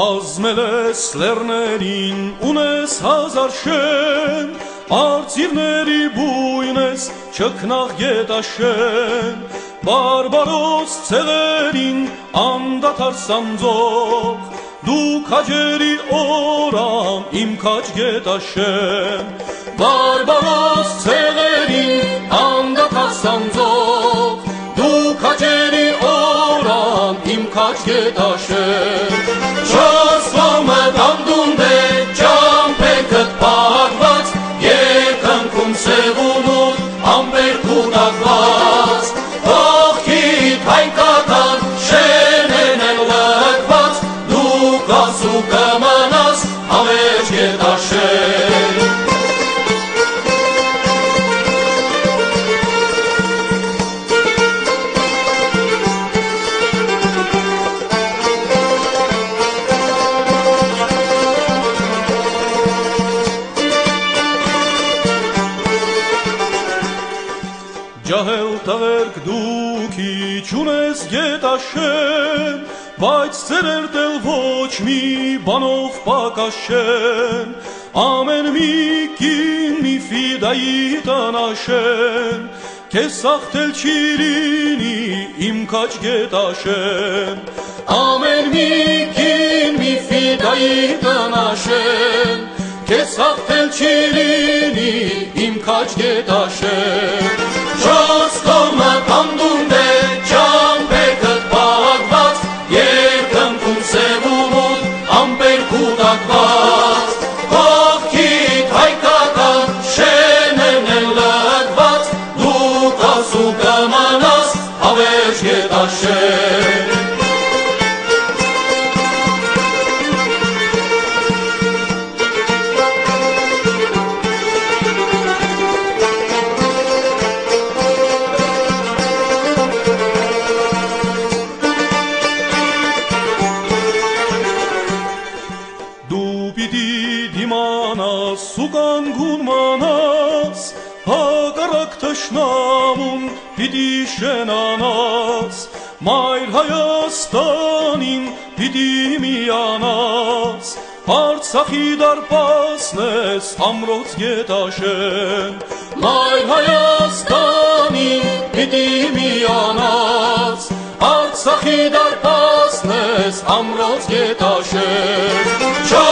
Կազմել ես լեռներին, ունես հազար շեն, Արծիվների բույն ես, չքնաղ գետաշեն, Բարբարոս ցեղերին անդադար սանձող, Դու քաջերի օրամ իմ քաջ գետաշեն, Բարբարոս ցեղերին անդադար սանձող, Դու քաջերի օրամ իմ քաջ գետաշեն, Չասվամը տանդունդ է ճամպեքդ պահակված, Երկնքում սեղունուդ ամպեր կուտակված, Ողքիդ հայկական շենեն են լքված, Դու կասու կմնաս հավերջ գետաշեն, Ջահել տղերք դուքի չունես գետաշեն, Բայց ծերերդ էլ ոչ մի բանով պակաս չեն, Ամեն մի կին մի ֆիդայի տնաշեն, Քեզ սաղթել չի լինի իմ քաջ գետաշեն, Ամեն մի կին մի ֆիդայի տնաշեն, Քեզ սաղթել չի լինի իմ քաջ գետաշեն, Չասկոմը տանդունդ է ճամպեքդ պահակված, Երկնքում սեղունուդ ամպեր կուտակված, Ողքիդ հայկական շենեն են լքված, Դու կասու կմնաս հավերջ գետաշեն, դիմանաս ու կանգուն մանաս, հակառակ թշնամուն պիտի շենանաս, Մայր Հայաստանին պիտի միանաս, Արցախի դարպասն ես ամրոց գետաշեն, Մայր Հայաստանին պիտի միանաս, Արցախի դարպասն ես ամրոց գետաշեն,